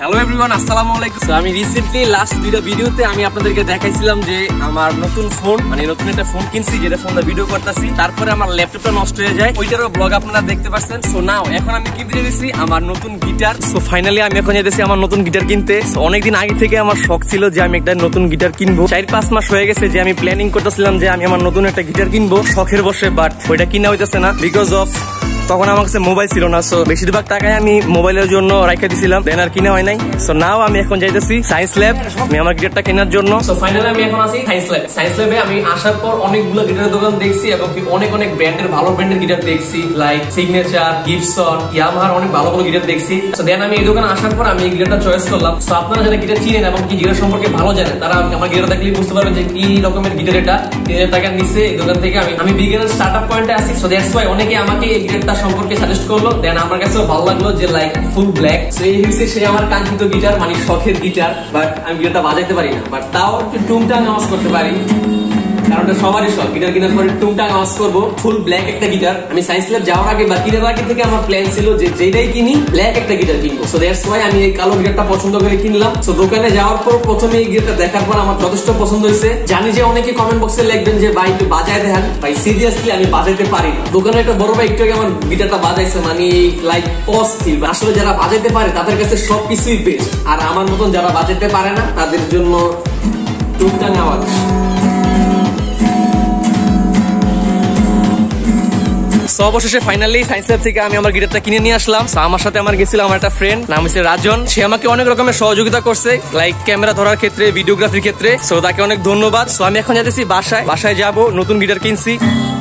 Hello everyone, আসসালামু আলাইকুম। আমি রিসেন্টলি লাস্ট দুইটা ভিডিওতে আমি আপনাদেরকে দেখাইছিলাম যে আমার নতুন ফোন, মানে নতুন একটা ফোন কিনছি, যেটা ফোন দিয়ে ভিডিও করতেছি। তারপরে আমার ল্যাপটপটা নষ্ট হয়ে যায়, ওইটারও ব্লগ আপনারা দেখতে পাচ্ছেন। সো নাও এখন আমি কিনতে গেছি আমার নতুন গিটার। সো ফাইনালি আমি এখন যেতেছি আমার নতুন গিটার কিনতে। অনেকদিন আগে থেকে আমার শখ ছিল যে আমি একটা নতুন গিটার কিনবো। 4-5 মাস হয়ে গেছে যে আমি প্ল্যানিং করতেছিলাম যে আমি আমার নতুন একটা গিটার কিনবো শখের বসে, বাট ওইটা কিনা হইতেছে না বিকজ অফ তখন আমার কাছে মোবাইল ছিল না। সো বেশিরভাগ টাকায় আমি মোবাইলের জন্য রাখা দিছিলাম, দেন আর কিনা হয় নাই। সো নাও আমি এখন যাইতেছি সায়েন্স ল্যাব আমি আমার গিটারটা কেনার জন্য। সো ফাইনালি আমি এখন আছি সায়েন্স ল্যাব। সায়েন্স ল্যাবে আমি আসার পর অনেকগুলো গিটারের দোকান দেখছি এবং অনেক ব্র্যান্ডের ভালো ব্র্যান্ডের গিটার দেখছি, লাইক সিগনেচার, গিবসন, ইয়ামাহার অনেক ভালো ভালো গিটার দেখছি। সো দেন আমি এই দোকানে আসার পর আমি এই গিটারটা চয়েস করলাম। সো আপনারা যারা গিটার চিনেন এবং কি গিটার সম্পর্কে ভালো জানেন, তারা আমার গিটার দেখলেই বুঝতে পারবেন যে কি রকমের গিটার এটা। 3000 টাকার নিচে এই দোকান থেকে আমি বিগিনার স্টার্টআপ পয়েন্টে আছি। সো দ্যাটস ওয়াই অনেকে আমাকে এই গিটারটা সম্পর্কে সাজেস্ট করলো, দেন আমার কাছেও ভালো লাগলো যে লাইক ফুল ব্ল্যাক। সো এই হচ্ছে সে আমার কাঙ্ক্ষিত গিটার, মানে শখের গিটার। বাট আমি গিটারটা বাজাইতে পারি না, বাট তাও একটু টুংটাং আওয়াজ করতে পারি, কারণ সবারই শখ গিটার কেনার পরে টুংটাং আওয়াজ করবো। ফুল ব্ল্যাক একটা গিটার। আমি সায়েন্স ল্যাব যাওয়ার আগে বা কেনার আগে থেকে আমার প্ল্যান ছিল যে যেটাই কিনি ব্ল্যাক একটা গিটার কিনবো। সো দ্যাটস ওয়াই আমি এই কালো গিটারটা পছন্দ করে কিনলাম। সো দোকানে যাওয়ার পর প্রথমে এই গিটারটা দেখার পর আমার যথেষ্ট পছন্দ হয়েছে। জানি যে অনেকে কমেন্ট বক্সে লিখবেন যে ভাই একটু বাজায় দেখান, ভাই সিরিয়াসলি আমি বাজাইতে পারি না। দোকানে একটা বড় ভাই একটু আগে আমার গিটারটা বাজাইছে, মানে লাইক অস্থির। আসলে যারা বাজাইতে পারে তাদের কাছে সবকিছুই বেস্ট, আর আমার মতন যারা বাজাইতে পারে না তাদের জন্য টুংটাং আওয়াজ। অবশেষে ফাইনালি সায়েন্স ল্যাব থেকে আমি আমার গিটারটা কিনে নিয়ে আসলাম। আমার সাথে আমার গেছিল আমার একটা ফ্রেন্ড, নাম হচ্ছে রাজন। সে আমাকে অনেক রকমের সহযোগিতা করছে, লাইক ক্যামেরা ধরার ক্ষেত্রে, ভিডিওগ্রাফির ক্ষেত্রে। সো তাকে অনেক ধন্যবাদ। সো আমি এখন যাচ্ছি বাসায় যাব, নতুন গিটার কিনছি।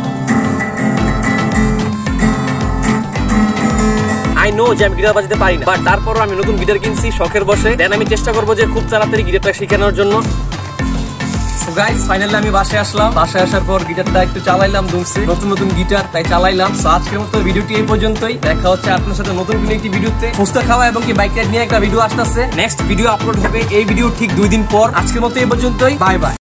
আই নো যে আমি গিটার বাজাতে পারি না, বাট তারপরও আমি নতুন গিটার কিনছি শখের বসে। দেন আমি চেষ্টা করবো যে খুব তাড়াতাড়ি গিটারটা শেখানোর জন্য। সো গাইস ফাইনালি আমি বাসায় আসলাম। বাসায় আসার পর গিটারটা একটু চালাইলাম, দুমছে নতুন গিটার তাই চালাইলাম। সো আজকের মতো ভিডিওটি এই পর্যন্তই। দেখা হচ্ছে আপনার সাথে নতুন কোনো একটি ভিডিওতে। ফুচকা খাওয়া এবং কি বাইক রাইড নিয়ে একটা ভিডিও আসতেছে। নেক্সট ভিডিও আপলোড হবে এই ভিডিও ঠিক 2 দিন পর। আজকের মতো এই পর্যন্তই, বাই বাই।